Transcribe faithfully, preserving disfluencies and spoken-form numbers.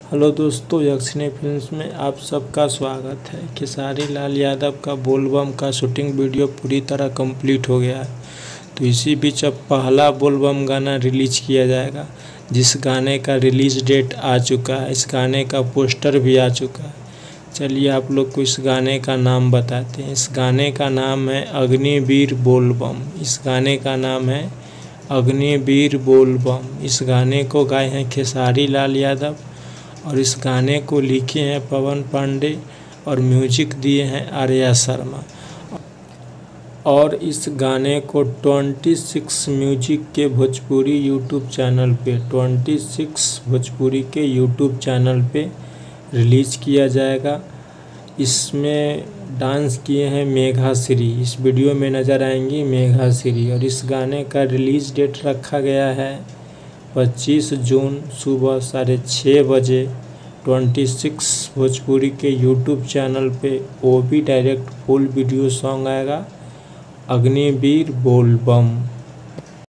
Hello दोस्तों, यक्षिणी films में आप सबका स्वागत है। खेसारी लाल यादव का बोलबम का शूटिंग वीडियो पूरी तरह कंप्लीट हो गया है। तो इसी बीच अब पहला बोलबम गाना रिलीज किया जाएगा, जिस गाने का रिलीज डेट आ चुका है। इस गाने का पोस्टर भी आ चुका है। चलिए आप लोग को इस गाने का नाम बताते हैं। इस गाने का नाम है अग्निवीर बोलबम। इस गाने का नाम है अग्निवीर बोलबम। इस गाने को गाए हैं खेसारी लाल यादव और इस गाने को लिखे हैं पवन पांडे और म्यूजिक दिए हैं आर्या शर्मा। और इस गाने को छब्बीस म्यूजिक के भोजपुरी यूट्यूब चैनल पे छब्बीस भोजपुरी के यूट्यूब चैनल पे रिलीज किया जाएगा। इसमें डांस किए हैं मेघा श्री। इस वीडियो में नज़र आएंगी मेघा श्री। और इस गाने का रिलीज डेट रखा गया है पच्चीस जून सुबह साढ़े छः बजे छब्बीस भोजपुरी के यूट्यूब चैनल पे। वो भी डायरेक्ट फुल वीडियो सॉन्ग आएगा अग्निवीर बोलबम।